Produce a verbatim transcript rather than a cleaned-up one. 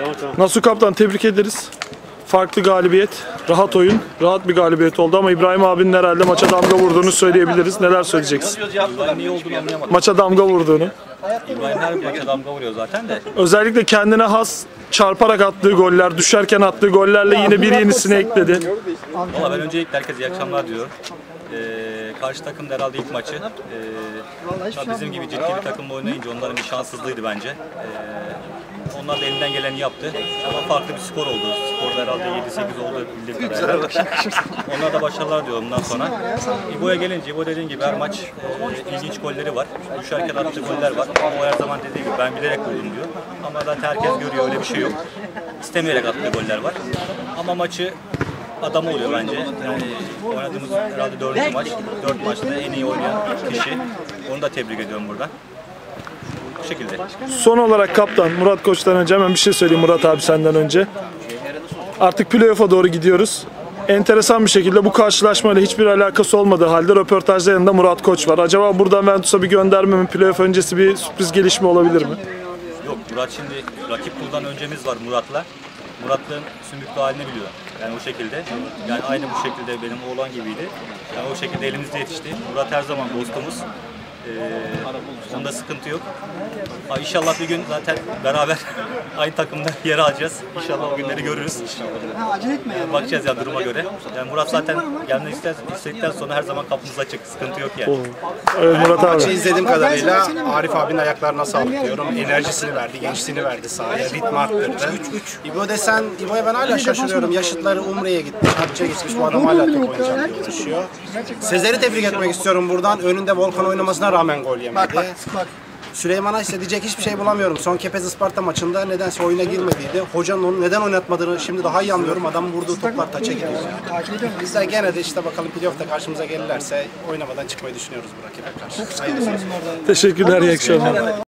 Nasuh Kaptan, tebrik ederiz. Farklı galibiyet, rahat oyun, rahat bir galibiyet oldu ama İbrahim abinin herhalde maça damga vurduğunu söyleyebiliriz. Neler söyleyeceksin? İbrahim niye olduğunu anlayamadım. Maça damga vurduğunu. İbrahim her maça damga vuruyor zaten de. Özellikle kendine has çarparak attığı goller, düşerken attığı gollerle yine bir yenisini ekledi. Valla ben öncelikle herkese iyi akşamlar diyorum. Ee, karşı takım da herhalde ilk maçı. Ee, bizim gibi ciddi bir takımla oynayınca onların bir şanssızlığıydı bence. Ee, onlar da elinden geleni yaptı. Ama farklı bir skor oldu. Skorda herhalde yedi sekiz oldu bildiğim kadarıyla. Onlar da başarılar diyorum bundan sonra. İbo'ya gelince, İbo dediğin gibi her maç e, ilginç golleri var. Düşerken attığı goller var. Ama o her zaman dediği gibi ben bilerek vurdum diyor. Ama zaten herkes görüyor, öyle bir şey yok. İstemeyerek attığı goller var. Ama maçı adamı oluyor bence. Yani oynadığımız herhalde dördüncü maç. Dört maçta en iyi oynayan kişi. Onu da tebrik ediyorum buradan. Bu şekilde. Son olarak kaptan, Murat Koç'tan önce hemen bir şey söyleyeyim Murat abi senden önce. Artık playoff'a doğru gidiyoruz. Enteresan bir şekilde bu karşılaşmayla hiçbir alakası olmadığı halde röportajda yanında Murat Koç var. Acaba buradan Ventus'a bir gönderme mi, playoff öncesi bir sürpriz gelişme olabilir mi? Yok, Murat şimdi rakip kuldan öncemiz var Murat'la. Murat'ın sümüklü halini biliyor. Yani o şekilde. Yani aynı bu şekilde benim oğlan gibiydi. Yani o şekilde elimizde yetişti. Murat her zaman dostumuz. Ee, onda sıkıntı yok. Ha, İnşallah bir gün zaten beraber aynı takımda yer alacağız. İnşallah o günleri görürüz. Ee, bakacağız ya duruma göre. Yani Murat zaten gelmeyi istedikten sonra her zaman kapımız açık. Sıkıntı yok yani. Evet Murat abi. Maçı izlediğim kadarıyla Arif abinin ayaklarına sağlık diyorum. Enerjisini verdi, gençliğini verdi sahaya, ritmi arttırdı. İbo desen, İbo'ya ben hala şaşırıyorum. Yaşıtları Umre'ye gitmiş, Hacca gitmiş, bu adam hala top oynayacak diye uğraşıyor. Sezer'i tebrik etmek istiyorum buradan. Önünde Volkan oynamasına rağmen gol yemedi. Süleyman'a ise diyecek hiçbir şey bulamıyorum. Son Kepez Isparta maçında nedense oyuna girmediydi. Hocanın onu neden oynatmadığını şimdi daha iyi anlıyorum. Adamın vurduğu toplar taça gidiyor. Bizler gene de işte bakalım playoff'ta karşımıza gelirlerse oynamadan çıkmayı düşünüyoruz bu rakibe karşı. Teşekkürler, iyi akşamlar.